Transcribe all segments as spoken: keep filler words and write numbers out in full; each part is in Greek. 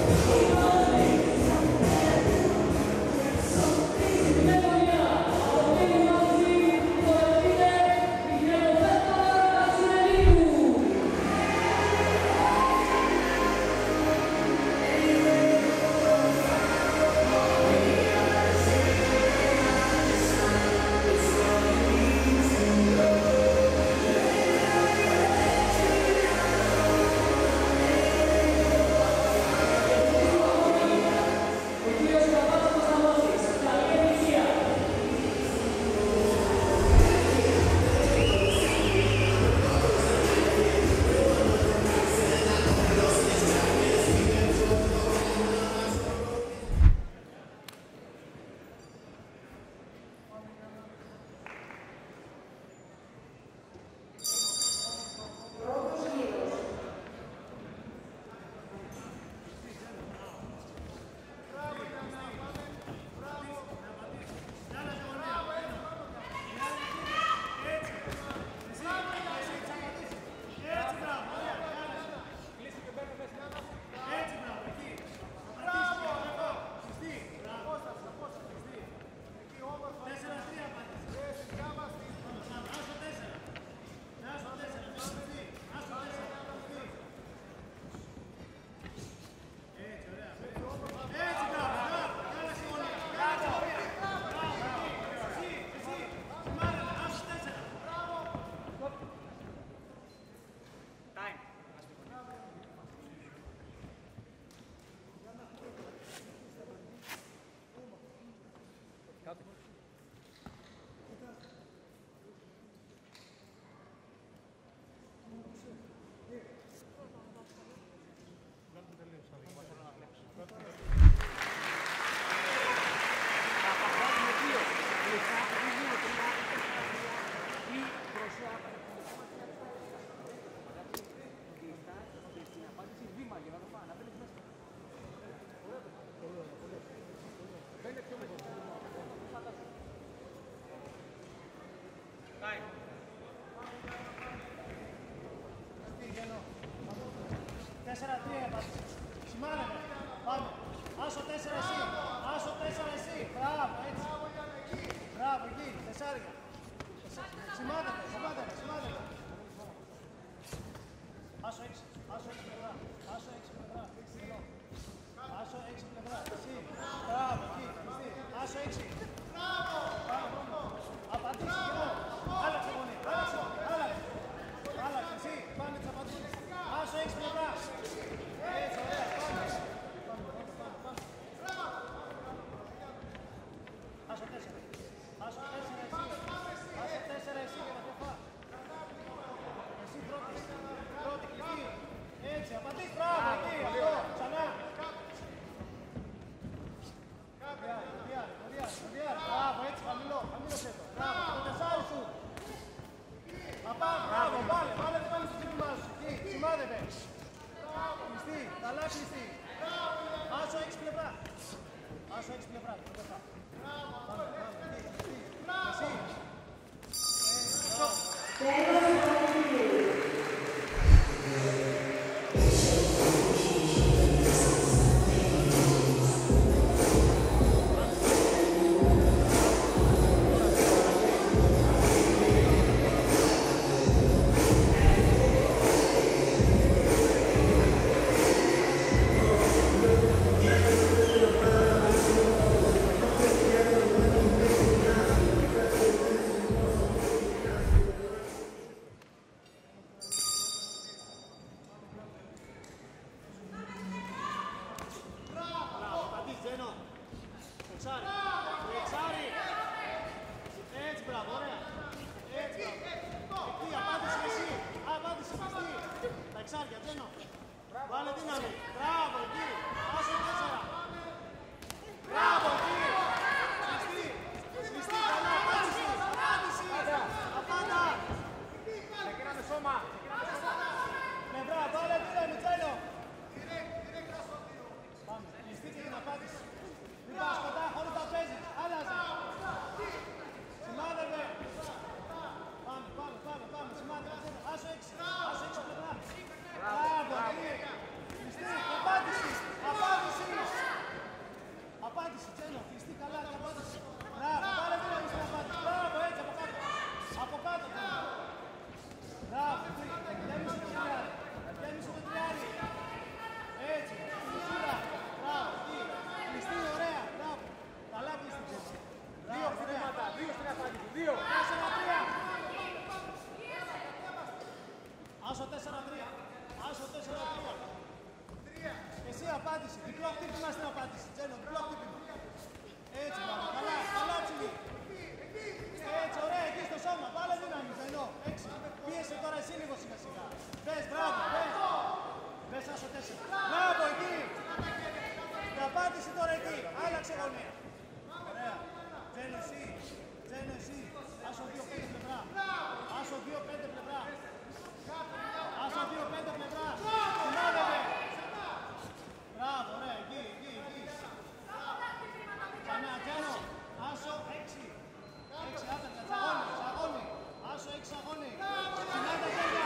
τέσσερα τρία επάτησε. Σημάνετε. Πάμε. Άσο τέσσερα εσύ. Άσο τέσσερα εσύ. Μπράβο, έτσι. Μπράβο, εκεί. Τεσσάρια. Σημάνετε, σημάνετε, σημάνετε. Άσο έξι. Άσο έξι πλευρά. Άσο έξι πλευρά. Άσο έξι πλευρά. Εσύ. Μπράβο, εκεί. Άσο έξι. Μπράβο. Απαντήσει και εδώ. Άλλαξε γωνία. Άλλαξε. Άλλαξε. Άλλαξε. Εσύ. Πάμε τις απαντήσεις. Άσο έξι πλευρά. Έτσι, ωραία. Πάμε. Άσο τέσσερα. Άσο τέσσερα εσύ. Άσο τέσσερα εσύ για να το φας. Εσύ πρώτη. Πρώτη κλειστή. Έτσι, απαντήσεις. Μπράβο, εκεί. Αυτό. Ξανά. Ωραία, ωραία, ωραία. Μπράβο, έτσι, χαμηλό. Χαμήλωσέ το. Μπράβο, το τεσσάρι σου. Απά, μπράβο, βάλε. Βάλε το πάλι στο τσίπημά σου. Εκεί, σημάδευε. Κλειστή, καλά κλειστή. Άσο έξι πλευρά. Άσο έξι πλευρά. Πάμε, πάμε, εκεί, κλειστή. Εσύ. Thank you. απάντηση. Διπλό χτύπημα στην απάντηση. Τζένο, διπλό χτύπημα. Έτσι, μπράβο. Καλά, καλά ψηλή. Έτσι, ωραία, εκεί στο σώμα. Βάλε δύναμη, Τζένο. Έξι. Πίεσε τώρα εσύ λίγο σιγά σιγά. Μπες, μπράβο, μπες. Μπες, άσο τέσσερα. Μπράβο, εκεί. Την απάντηση τώρα εκεί. Άλλαξε γωνία. Ωραία. Τζένο, εσύ. Τζένο, εσύ. Άσο δύο πέντε πλευρά. Άσο δύο πέντε πλευρά. Άσο δύο πέντε πλευρά. Συνάδελφε. Μπράβο, ωραία, εκεί, εκεί, εκεί. Ξανά, Τζένο. Άσο έξι. Έξι, άτακα, τσαγώνει, τσαγώνει. Άσο έξι, αγώνει. Συνάδελφε, για.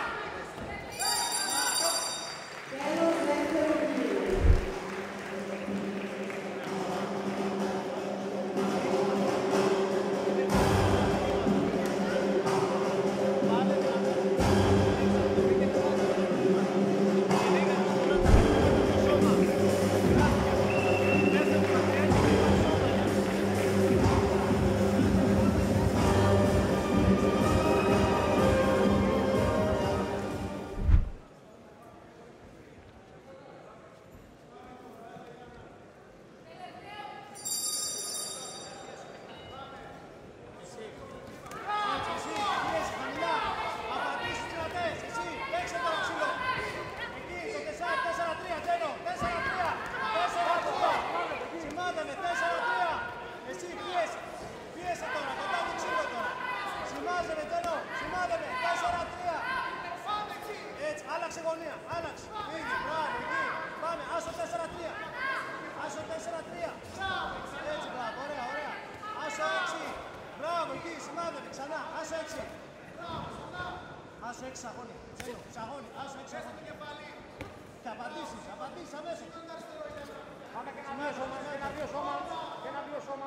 Άσο έξι αγώνι. Σαγώνι. Άσο έξι αγώνι. Θα απαντήσεις. Απαντήσεις αμέσως. Πάμε και ένα δύο σώμα. Ένα δύο σώμα. Και ένα δύο σώμα.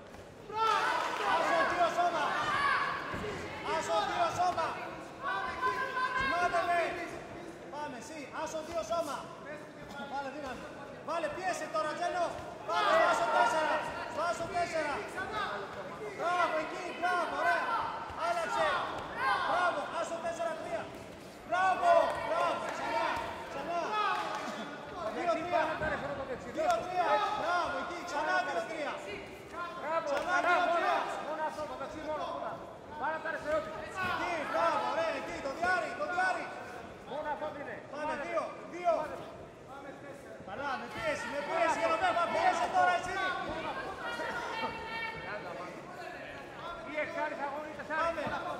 Άσο δύο σώμα. Άσο δύο σώμα. Σημάτε με. Πάμε εσύ. Άσο δύο σώμα. Βάλε δύναμη. Βάλε πίεση τώρα, Τζένο. Πάμε στο άσο τέσσερα. Στο άσο τέσσερα. Μπράβο εκεί. Μπράβο. Ωραία. Άλλαξε. Μπράβο. Άσο τέσσερα τρία. Μπράβο. Μπράβο. Ξανά. Ξανά. δύο τρία. δύο τρία. Μπράβο. Εκεί. Ξανά δύο τρία. Ξανά δύο τρία. Μόνο αυτό το δεξί μόνο. Πάρα τα αριστερότητα. Εκεί. Μπράβο. Ωραία. Εκεί. Το διάρρη. Το διάρρη. Μόνο αυτό είναι. Πάμε. Δύο. Δύο. Καλά. Με πίεση. Με πίεση. Για να μην πίεση τώρα εσύ. Ή εξάρι αγώνι, τεσσάρι. Πάμε.